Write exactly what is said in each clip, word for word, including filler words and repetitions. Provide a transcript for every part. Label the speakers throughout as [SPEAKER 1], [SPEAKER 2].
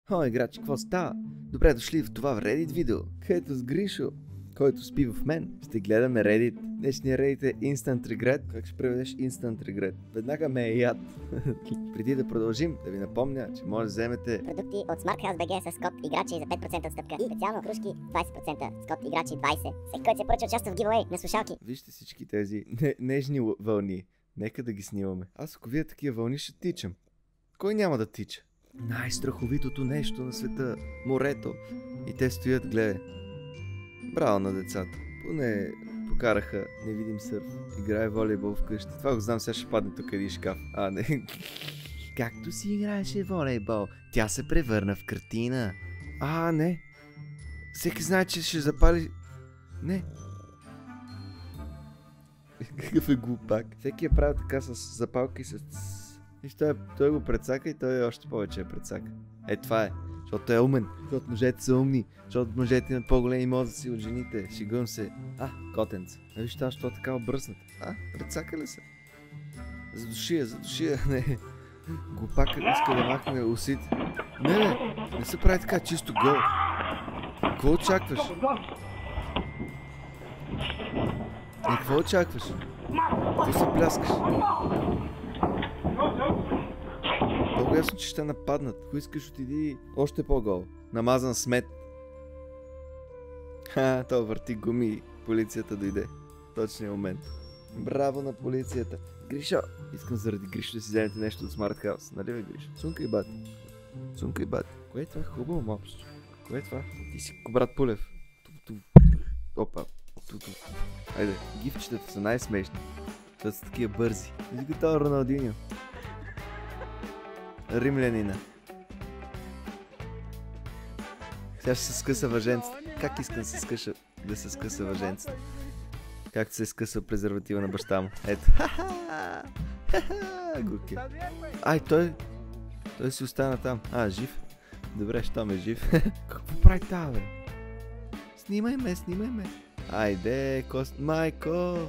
[SPEAKER 1] О, играчи, какво става? Добре дошли в това Reddit видео, където с Гришо, който спи в мен, ще гледаме Reddit. Днешния Reddit е Instant Regret. Как ще преведеш Instant Regret? Веднага ме е яд. Преди да продължим, да ви напомня, че може да вземете
[SPEAKER 2] продукти от SmartHouse.bg с код играчи за пет процента отстъпка и специално кружки двайсет процента с код играчи двайсет. Всеки, който се поръча участва в giveaway на слушалки.
[SPEAKER 1] Вижте всички тези не, нежни вълни. Нека да ги снимаме. Аз ако видя такива вълни, ще тичам. Кой няма да тича? Най-страховитото нещо на света. Морето. И те стоят, гледай. Браво на децата. Поне покараха невидим сърф. Играе волейбол вкъщи. Това го знам, сега ще падне тук един шкаф. А, не. Както си играеше волейбол, тя се превърна в картина. А, не. Всеки знае, че ще запали... Не. Какъв е глупак. Всеки е правил така с запалки и с... И той, той го прецака и той още повече е прецака. Е, това е. Защото е умен. Защото мъжете са умни. Защото мъжете имат по-големи мозъци от жените. Шигувам се. А, котенца. А виж това, що така обръснат. А, прецака ли се? Задуши я, задуши я. Не. Глупак иска да махне усите. Не, не. Не се прави така чисто гол. Какво очакваш? И какво очакваш? Какво се пляскаш? Много ясно, че ще нападнат. Ако искаш, отиди още по-гол. Намазан смет. Ха, то върти гуми и полицията дойде. Точния момент. Браво на полицията. Гришо! Искам заради Гришо да си вземете нещо от SmartHouse. Нали бе, Гришо? Цунка и бати. Цунка и бати. Кое е това? Хубаво мопсче. Кое е това? Ти си брат Пулев. Ту, ту. Опа. Ту, ту. Айде, гифчетата са най-смешни. Защото са такива бързи. Виж го това Роналдиньо. Римлянина. Сега ще се скъса въженцата. Как искам да се скъса, да се скъса въженцата? Както се скъса презерватива на баща му. Ето. Ха-ха! Ха-ха! Гуки. Ай, той... Той си остана там. А, жив? Добре, щом е жив. Какво прави тази, бе? Снимай ме, снимай ме. Айде, кост... Майко!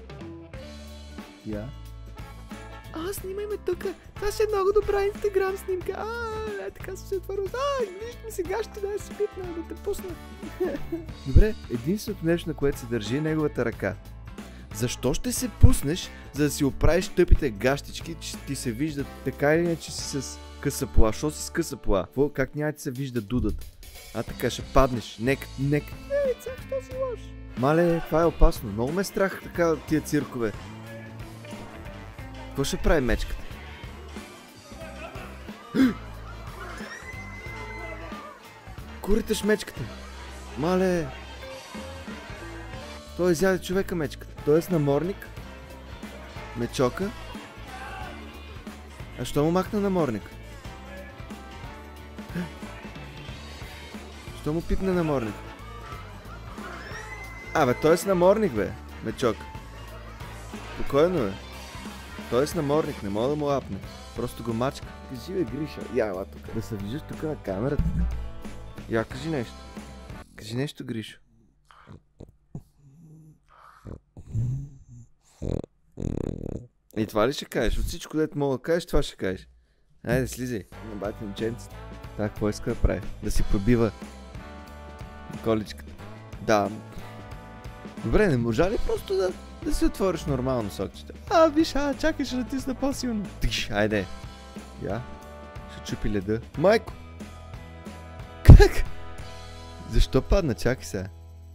[SPEAKER 1] Я? А, снимай ме тука. Това ще е много добра инстаграм снимка. А, е, така се отворил. А, нищо сега ще да се пипна, да те пусна. Добре, единственото нещо, на което се държи, е неговата ръка. Защо ще се пуснеш, за да си оправиш тъпите гащички, че ти се виждат така или иначе си с къса пола? Що си с къса пола? Как няма да се вижда дудът? А, така ще паднеш. Нек, нек. Не, цак, що си лош? Мале, това е опасно. Много ме страх така тия циркове. Какво ще прави мечката? Куриташ мечката. Мале. Той изяде човека мечката. Той е с наморник. Мечока. А що му махна наморник? Що му пипна наморник? А, бе, той е с наморник, бе. Мечок. Спокойно, бе. Той е с наморник, не мога да му апне. Просто го мачка. Кажи, бе, Гриша. Я, ела тук. Да се виждаш тук на камерата. Я, кажи нещо. Кажи нещо, Гришо. И това ли ще кажеш? От всичко, дето мога да кажеш, това ще кажеш. Айде, слизай. На бати момченцата. Так, какво иска да прави? Да си пробива количката. Да. Добре, не можа ли просто да... Да си отвориш нормално сокчета? А, виж, а, чакай, ще натисна по-силно. Тиш, айде. Я. Ще чупи леда. Майко! Как? Защо падна? Чакай сега.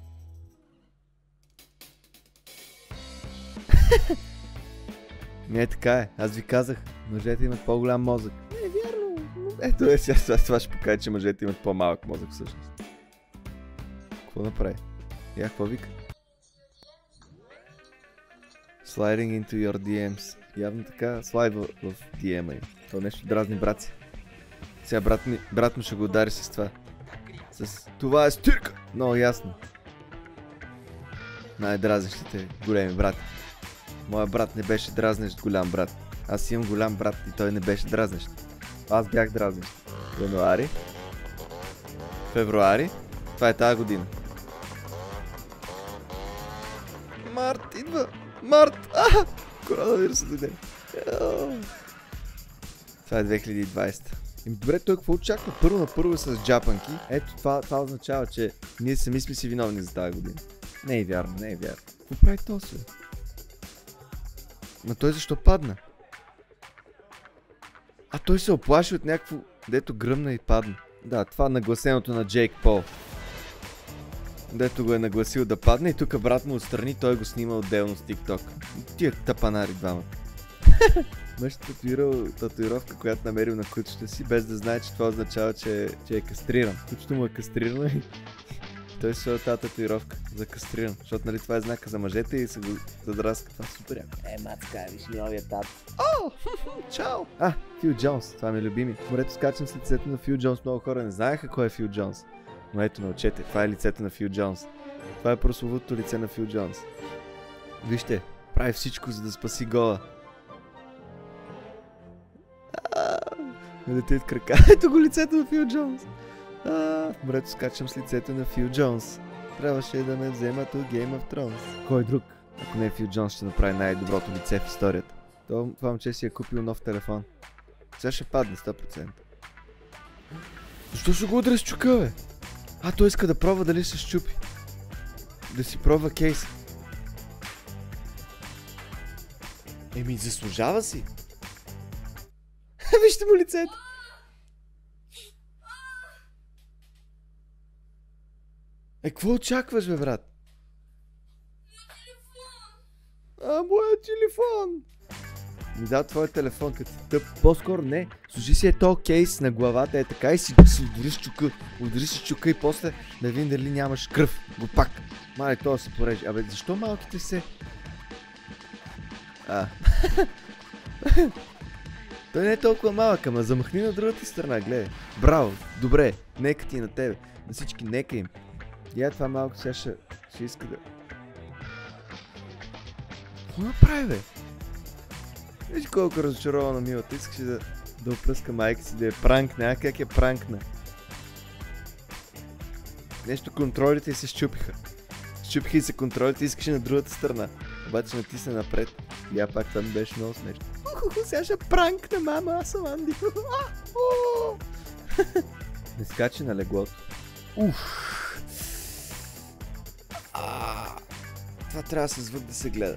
[SPEAKER 1] Не, така е. Аз ви казах. Мъжете имат по-голям мозък. Не, вярно. Ето е, сега това ще покажа, че мъжете имат по-малък мозък всъщност. Какво направи? Я, какво вика? Sliding into your ди емс. Явно така слайдва в ди ем-а им. Това нещо дразни брат си. Сега брат ми, брат му ще го удари с това. С това е стирка! Много ясно. Най-дразнещите големи брат. Моя брат не беше дразнещ голям брат. Аз имам голям брат и той не беше дразнещ. Аз бях дразнещ. Януари. Февруари. Това е тази година. Март идва! Март! А! Коронавирусът дойде. Това е две хиляди и двайсета. Еми добре, той какво очаква? Първо на първо с джапанки. Ето това, това означава, че ние сами сме си виновни за тази година. Не е вярно, не е вярно. Какво прави този? Но той защо падна? А той се оплаши от някакво, дето гръмна и падна. Да, това нагласеното на Джейк Пол. Дето го е нагласил да падне и тук брат му отстрани, той го снима отделно с TikTok. Тия тъпанари двамата. Мъж татуирал татуировка, която намерил на кучето си, без да знае, че това означава, че, че е кастриран. Кучето му е кастрирано и той се тази татуировка за кастриран, защото нали това е знака за мъжете и се го задраска. Това е супер яко. Е, мацка, виж ли новия тат. О, чао! А, Фил Джонс, това ми е любими. Морето скачам с лицето на Фил Джонс, много хора не знаеха кой е Фил Джонс. Но ето научете, това е лицето на Фил Джонс. Това е прословутото лице на Фил Джонс. Вижте, прави всичко, за да спаси гола. Не летят крака. Ето го лицето на Фил Джонс. В морето скачам с лицето на Фил Джонс. Трябваше да ме вземат от Game of Thrones. Кой друг? Ако не е Фил Джонс, ще направи най-доброто лице в историята. Това момче си е купил нов телефон. Сега ще падне сто процента. Защо ще го удря с чука, бе? А, той иска да пробва дали се щупи. Да си пробва кейс. Еми, заслужава си. Вижте му лицето. Е, какво очакваш, бе, брат? А, моя телефон! Ми да твоя телефон, като си тъп. По-скоро не. Служи си е то кейс на главата, е така и си си удари с чука. Удари с чука и после да видим дали нямаш кръв. Го пак. Мале, това се порежи. Абе, защо малките се... А. Той не е толкова малък, ама замахни на другата страна, гледай. Браво, добре, нека ти на тебе. На всички нека им. Я това малко сега ще, ще иска да... Какво направи, бе? Виж колко разочарована милата, искаше да, да опръска майка си, да я пранкне, а как я пранкна? Нещо контролите и се щупиха. Щупиха и се контролите и искаше на другата страна. Обаче натисна напред. Я пак това ми беше много смешно. Уху, сега ще пранкна, мама, аз съм Анди. Не скачи на леглото. Ух. Това трябва с звук да се гледа.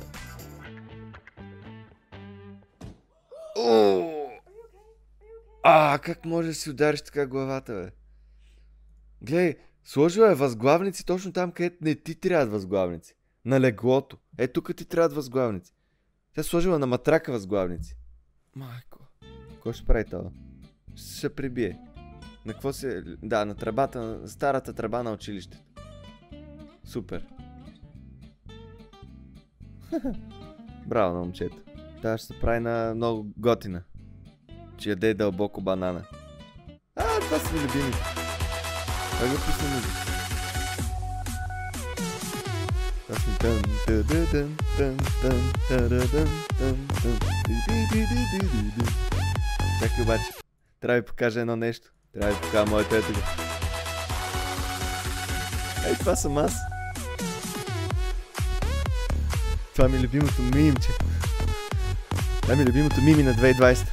[SPEAKER 1] А, как може да си удариш така главата, бе? Гледай, сложила е възглавници точно там, където не ти трябват възглавници. На леглото. Е, тук ти трябват възглавници. Тя сложила на матрака възглавници. Майко. Какво ще прави това? Ще се прибие. На какво се... Да, на тръбата, на старата тръба на училището. Супер. Браво на момчето. Тя ще се прави на много готина. Че яде дълбоко банана. А, това са ми любимите. Това го пусна музика. Това са ми тън, тън, тън, тън, тън, тън, тън, тън. Чакай обаче. Трябва да ви покажа едно нещо. Трябва да ви покажа моето ето го. Ей, това съм аз. Това ми е любимото мимче. Това ми е любимото мими на две хиляди и двадесета.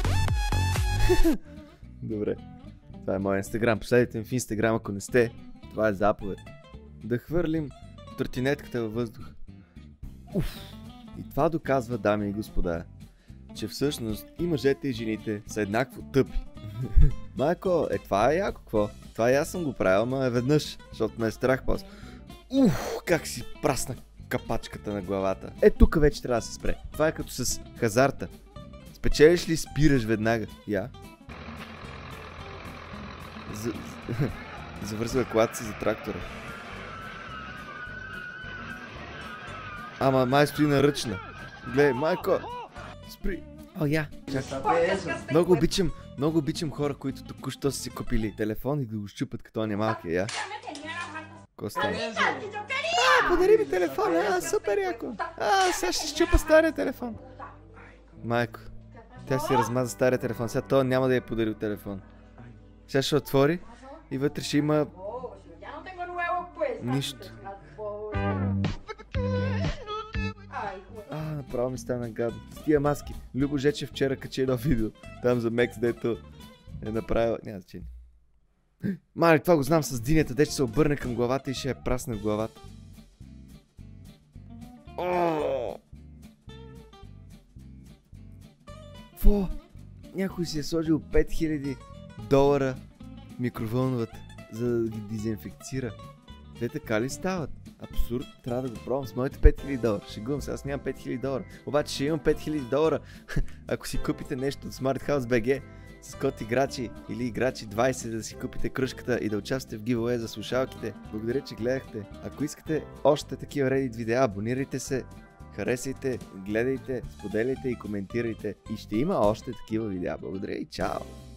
[SPEAKER 1] Добре. Това е моят инстаграм. Последите ми в инстаграм, ако не сте. Това е заповед. Да хвърлим тротинетката във въздух. Уф. И това доказва, дами и господа, че всъщност и мъжете и жените са еднакво тъпи. Майко, е това е яко, какво? Това и аз съм го правил, ама е веднъж, защото ме е страх после. Ух, как си прасна капачката на главата. Е, тук вече трябва да се спре. Това е като с хазарта. Спечелиш ли, спираш веднага. Я. За... Завързва колата си за трактора. Ама май стои на ръчна. Гледай, майко. Спри. О, я. Чакай. Много обичам, много обичам хора, които току-що са си купили телефон и да го щупат като он е малкия, я. Ко става? А, подари ми телефон, а, супер яко. А, сега ще щупа стария телефон. Майко. Тя си размаза стария телефон, сега той няма да я подарил телефон. Сега ще отвори и вътре ще има... нищо. А, направо ми стана гадно. С тия маски. Любо Жечев вчера качи едно видео. Там за Мекс, дето е направила... Няма значение. Мали, това го знам с динята, де ще се обърне към главата и ще я прасне в главата. Фо? Някой си е сложил пет хиляди долара в микровълновата, за да ги дезинфекцира. Те така ли стават? Абсурд, трябва да го пробвам с моите пет хиляди долара. Шегувам се, аз нямам пет хиляди долара. Обаче ще имам пет хиляди долара, ако си купите нещо от Smart House би джи с код играчи или играчи двайсет, да си купите кружката и да участвате в giveaway за слушалките. Благодаря, че гледахте. Ако искате още такива Reddit видеа, абонирайте се, харесайте, гледайте, споделяйте и коментирайте. И ще има още такива видеа. Благодаря и чао!